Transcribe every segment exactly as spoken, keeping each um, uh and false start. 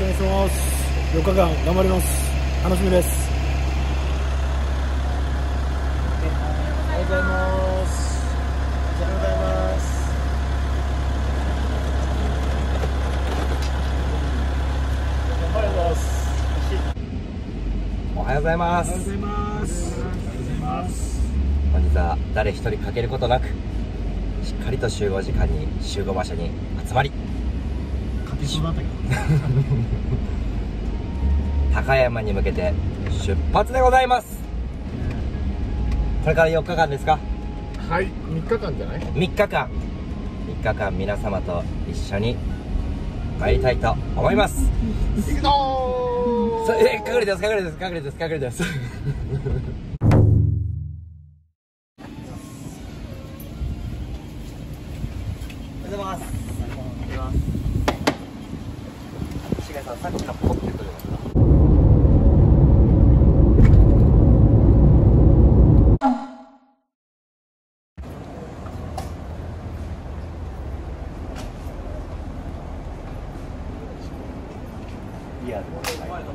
願いします。よっかかん頑張ります。楽しみです。おはようございます。おはようございます。おはようございます。 おはようございます。 おはようございます。 本日は誰一人欠けることなく、しっかりと集合時間に集合場所に集まり、 かけそうだったけど高山に向けて出発でございます。これからよっかかんですか？ はい、みっかかんじゃない？ みっかかんみっかかん皆様と一緒に参りたいと思います。 行くぞー。 え、隠れです隠れです隠れです隠れですおはようございます。しげさん、さっきからポッてくるのかな。リアルの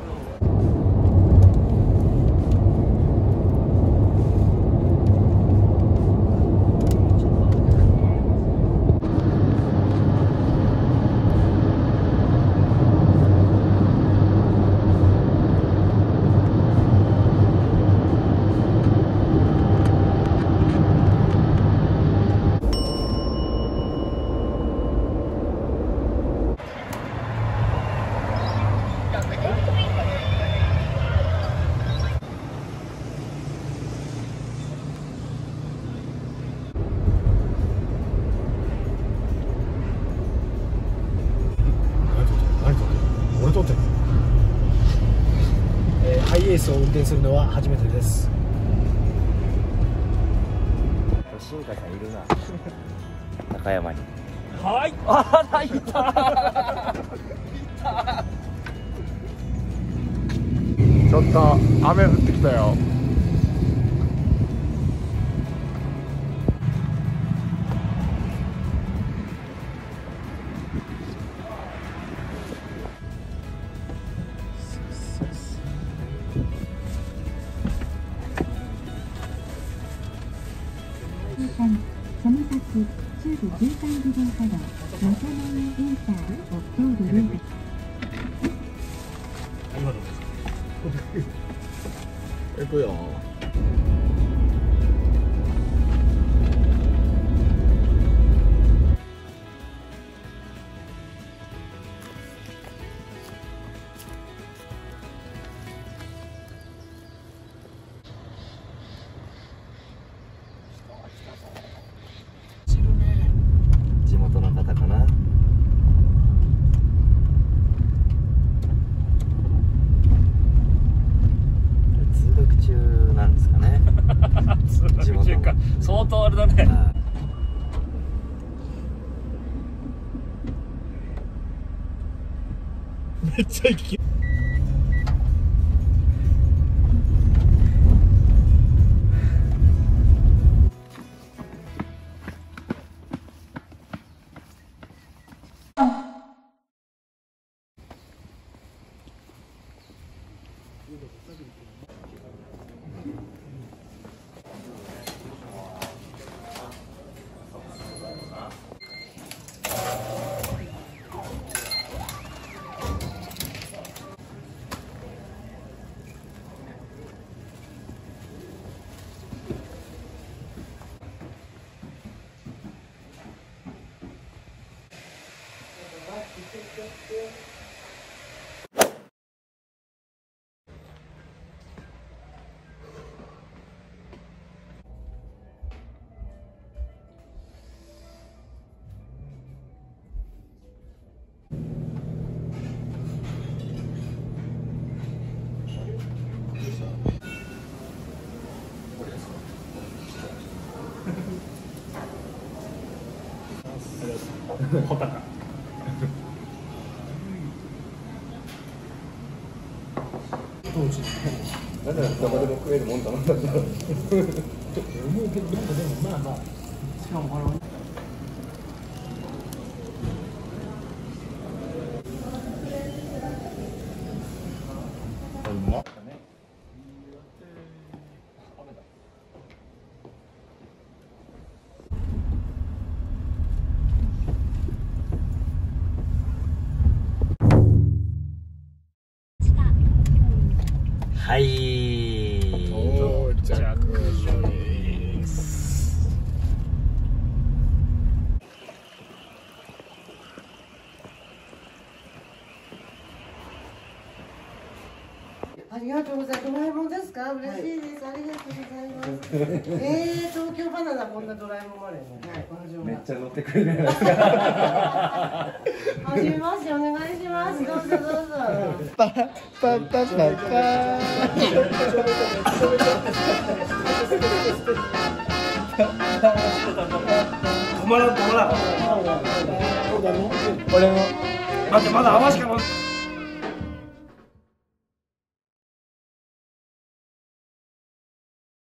えー、ハイエースを運転するのは初めてです。 新海さんいるな高山に。 はい。 あら、いたちょっと雨降ってきたよ。 その先、中部じゅうさん自動車道、中野インターを通るルート。 今どうですか？ 行くよ。 地元の方かな。通学中なんですかね。 通学中か。相当あれだね。めっちゃ息。ホタカ。 なんだろう、どこでも食えるもんだな。思うけど、なんかでもまあまあ。しかもこれは。 まはい。 到着です。 ありがとうございます。ドラえもんですか？嬉しいです。ありがとうございます。えー、東京バナナこんなドラえもんまでね。はい、この順番。 めっちゃ乗ってくれるじゃないですか。 はじめまして、お願いします。どうぞどうぞ。 パパパパパ。 止まらん止まらん。俺も。待ってまだ泡しか飲んで。